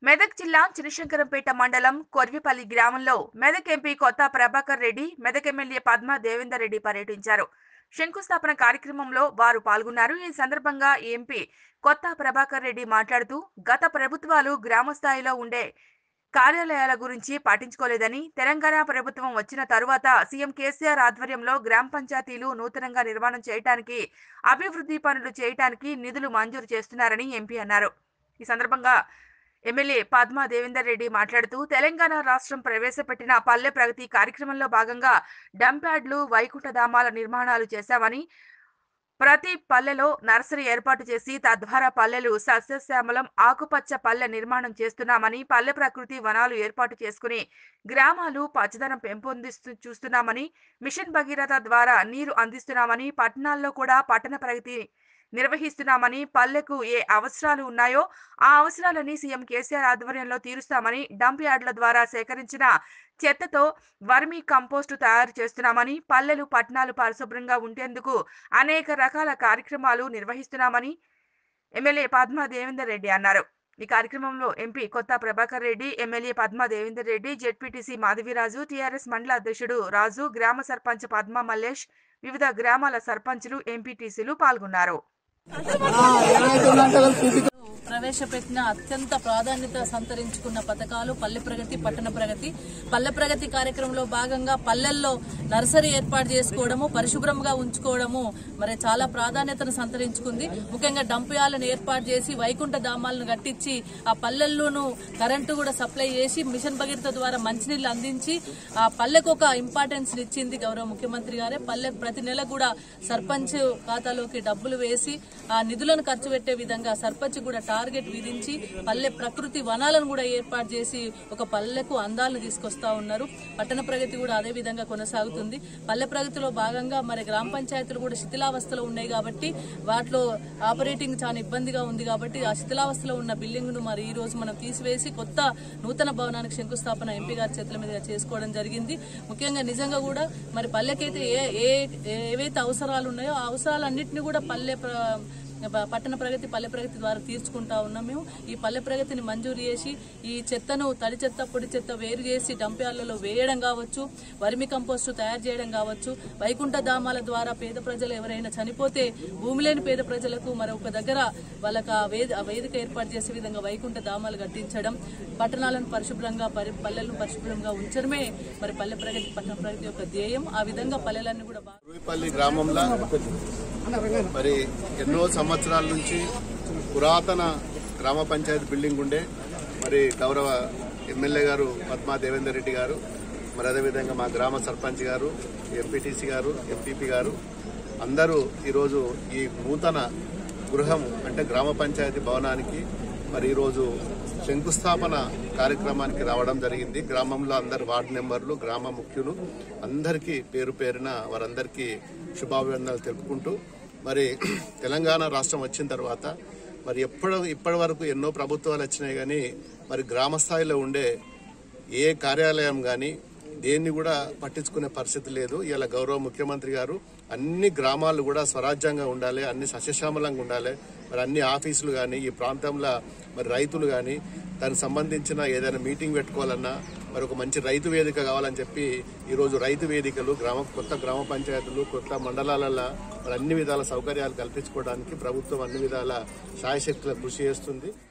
మెదక్ జిల్లా చినశంకరంపేట మండలం కొర్విపల్లి గ్రామంలో మెదక్ ఎంపీ కొత్త ప్రభాకర్ రెడ్డి, మెదక్ ఎమ్మెల్యే పద్మా దేవేందర్ రెడ్డి పర్యటించారు. శంకుస్థాపన కార్యక్రమంలో వారు పాల్గొన్నారు. ఈ సందర్భంగా ఎంపీ కొత్త ప్రభాకర్ రెడ్డి మాట్లాడుతూ, గత ప్రభుత్వాలు గ్రామ స్థాయిలో ఉండే కార్యాలయాల గురించి పట్టించుకోలేదని, తెలంగాణ ప్రభుత్వం వచ్చిన తరువాత సీఎం కేసీఆర్ ఆధ్వర్యంలో గ్రామ పంచాయతీలు నూతనంగా నిర్మాణం చేయడానికి, అభివృద్ధి పనులు చేయడానికి నిధులు మంజూరు చేస్తున్నారని ఎంపీ అన్నారు. ఈ సందర్భంగా ఎమ్మెల్యే పద్మా దేవేందర్ రెడ్డి మాట్లాడుతూ, తెలంగాణ రాష్ట్రం ప్రవేశపెట్టిన పల్లె ప్రగతి కార్యక్రమంలో భాగంగా డంప్యార్డ్లు, వైకుంఠధామాల నిర్మాణాలు చేశామని, ప్రతి పల్లెలో నర్సరీ ఏర్పాటు చేసి తద్వారా పల్లెలు సస్యశ్యామలం, ఆకుపచ్చ పల్లె నిర్మాణం చేస్తున్నామని, పల్లె ప్రకృతి వనాలు ఏర్పాటు చేసుకుని గ్రామాలు పచ్చదనం చూస్తున్నామని, మిషన్ భగీరథ ద్వారా నీరు అందిస్తున్నామని, పట్టణాల్లో కూడా పట్టణ ప్రగతి నిర్వహిస్తున్నామని, పల్లెకు ఏ అవసరాలు ఉన్నాయో ఆ అవసరాలని సీఎం కేసీఆర్ ఆధ్వర్యంలో తీరుస్తామని, డంప్ యార్డుల ద్వారా సేకరించిన చెత్తతో వర్మీ కంపోస్టు తయారు చేస్తున్నామని, పల్లెలు పట్టణాలు పరిశుభ్రంగా ఉండేందుకు అనేక రకాల కార్యక్రమాలు నిర్వహిస్తున్నామని ఎమ్మెల్యే పద్మా దేవేందర్ రెడ్డి అన్నారు. ఈ కార్యక్రమంలో MP Kotha Prabhakar Reddy, MLA Padma Devender Reddy, ZPTC Madhaviraju, TRS మండల అధ్యక్షుడు రాజు, గ్రామ సర్పంచ్ పద్మా మల్లేష్, వివిధ గ్రామాల సర్పంచులు, ఎంపీటీసీలు పాల్గొన్నారు. ప్రవేశపెట్టిన అత్యంత ప్రాధాన్యత సంతరించుకున్న పథకాలు పల్లె ప్రగతి, పట్టణ ప్రగతి. పల్లె ప్రగతి కార్యక్రమంలో భాగంగా పల్లెల్లో నర్సరీ ఏర్పాటు చేసుకోవడము, పరిశుభ్రంగా ఉంచుకోవడము మరి చాలా ప్రాధాన్యతను సంతరించుకుంది. ముఖ్యంగా డంప్యార్డులను ఏర్పాటు చేసి వైకుంఠ ధామాలను కట్టించి ఆ పల్లెల్లోనూ కరెంటు కూడా సప్లై చేసి మిషన్ భగీరథ ద్వారా మంచినీళ్లు అందించి ఆ పల్లెకు ఒక ఇంపార్టెన్స్ ఇచ్చింది గౌరవ ముఖ్యమంత్రి గారే. పల్లె ప్రతి నెల కూడా సర్పంచ్ ఖాతాలోకి డబ్బులు వేసి ఆ నిధులను ఖర్చు పెట్టే విధంగా సర్పంచ్ కూడా టార్గెట్ విధించి పల్లె ప్రకృతి వనాలను కూడా ఏర్పాటు చేసి ఒక పల్లెకు అందాలను తీసుకొస్తా ఉన్నారు. పట్టణ ప్రగతి కూడా అదే విధంగా కొనసాగుతుంది. పల్లె ప్రగతిలో భాగంగా మరి గ్రామ పంచాయతీలు కూడా శిథిలావస్థలో ఉన్నాయి కాబట్టి వాటిలో ఆపరేటింగ్ చాలా ఇబ్బందిగా ఉంది కాబట్టి ఆ శిథిలావస్థలో ఉన్న బిల్డింగ్ ను మరి ఈ రోజు మనం తీసివేసి కొత్త నూతన భవనానికి శంకుస్థాపన ఎంపీ గారి చేతుల మీదుగా చేసుకోవడం జరిగింది. ముఖ్యంగా నిజంగా కూడా మరి పల్లెకైతే ఏవైతే అవసరాలు ఉన్నాయో ఆ అవసరాలన్నింటినీ కూడా పట్టణ ప్రగతి, పల్లె ప్రగతి ద్వారా తీర్చుకుంటా ఉన్నాం. మేము ఈ పల్లె ప్రగతిని మంజూరు చేసి ఈ చెత్తను తడి చెత్త, పొడి చెత్త వేరు చేసి డంప్యార్డులలో వేయడం కావచ్చు, వర్మి కంపోస్టు తయారు చేయడం కావచ్చు, వైకుంఠ ధామాల ద్వారా పేద ప్రజలు ఎవరైనా చనిపోతే భూమి లేని పేద ప్రజలకు మరొక దగ్గర వాళ్ళకి ఆ వేదిక ఏర్పాటు చేసే విధంగా వైకుంఠ ధామాలు కట్టించడం, పట్టణాలను పరిశుభ్రంగా, పల్లెలను పరిశుభ్రంగా ఉంచడమే మరి పల్లె ప్రగతి, పట్టణ ప్రగతి యొక్క ధ్యేయం. ఆ విధంగా పల్లెలన్నీ కూడా గ్రామంలో మరి ఎన్నో సంవత్సరాల నుంచి పురాతన గ్రామ పంచాయతీ బిల్డింగ్ ఉండే మరి గౌరవ ఎమ్మెల్యే గారు పద్మా దేవేందర్ రెడ్డి గారు, మరి అదేవిధంగా మా గ్రామ సర్పంచ్ గారు, ఎంపీటీసీ గారు, ఎంపీపీ గారు అందరూ ఈరోజు ఈ నూతన గృహం అంటే గ్రామ పంచాయతీ భవనానికి మరి ఈరోజు శంకుస్థాపన కార్యక్రమానికి రావడం జరిగింది. గ్రామంలో అందరు వార్డు మెంబర్లు, గ్రామ ముఖ్యులు అందరికీ పేరు పేరున వారందరికీ శుభాభివందనలు తెలుపుకుంటూ మరి తెలంగాణ రాష్ట్రం వచ్చిన తర్వాత మరి ఇప్పటి వరకు ఎన్నో ప్రభుత్వాలు వచ్చినాయి కానీ మరి గ్రామ స్థాయిలో ఉండే ఏ కార్యాలయం కానీ దేన్ని కూడా పట్టించుకునే పరిస్థితి లేదు. ఇలా గౌరవ ముఖ్యమంత్రి గారు అన్ని గ్రామాలు కూడా స్వరాజ్యంగా ఉండాలి, అన్ని సస్యశ్యామలంగా ఉండాలి, మరి అన్ని ఆఫీసులు కానీ ఈ ప్రాంతంలో మరి రైతులు కానీ దానికి సంబంధించిన ఏదైనా మీటింగ్ పెట్టుకోవాలన్నా మరి ఒక మంచి రైతు వేదిక కావాలని చెప్పి ఈరోజు రైతు వేదికలు కొత్త గ్రామ పంచాయతీలు, కొత్త మండలాలలో మరి అన్ని విధాల సౌకర్యాలు కల్పించుకోవడానికి ప్రభుత్వం అన్ని విధాల శాయశక్తుల కృషి చేస్తుంది.